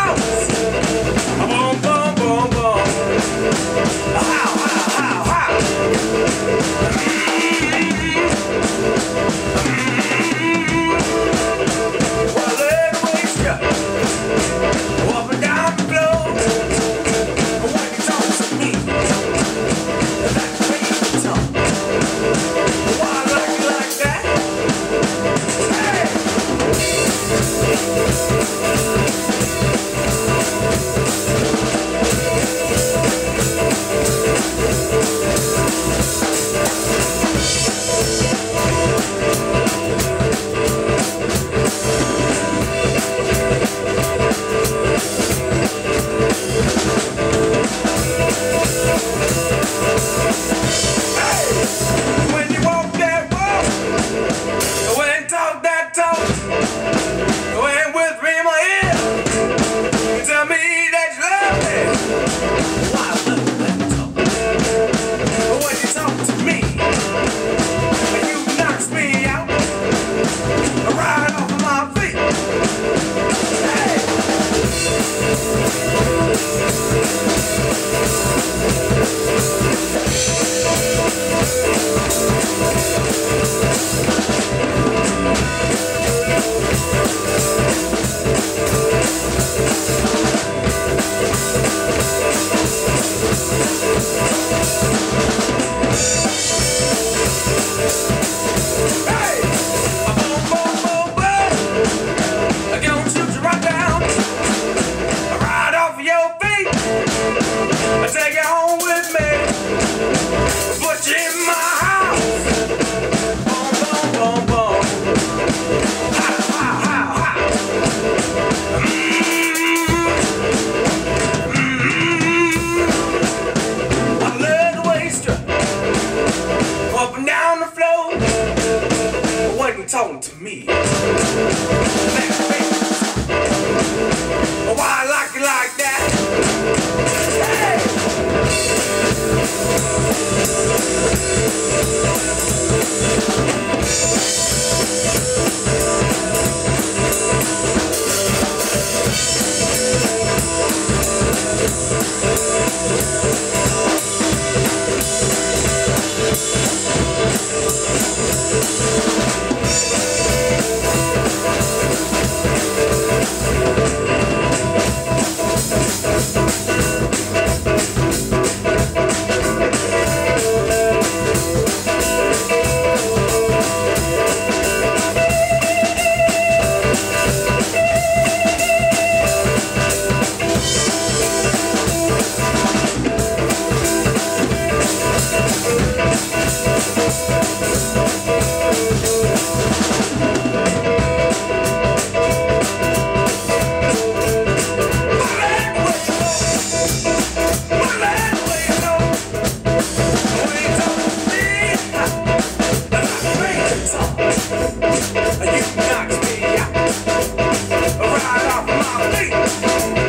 house. Boom, boom, boom, boom. How, how, how. Well, let me waste you up and down the floor. When you talk to me, that's the way you talk. Why I like you like that? Hey! When you walk that walk, when you talk that talk, when you whisper in my ear, you tell me that you love me. Why I love that talk? When you talk to me, you knocks me out, right off of my feet. Hey! Take it home with me, put you in my house. Boom, boom, boom, boom. Ha, ha, ha, ha. I love the way you strut up and down the floor when you're talking to me. Why I like you like that? Hey! You knocks me out, right off my feet.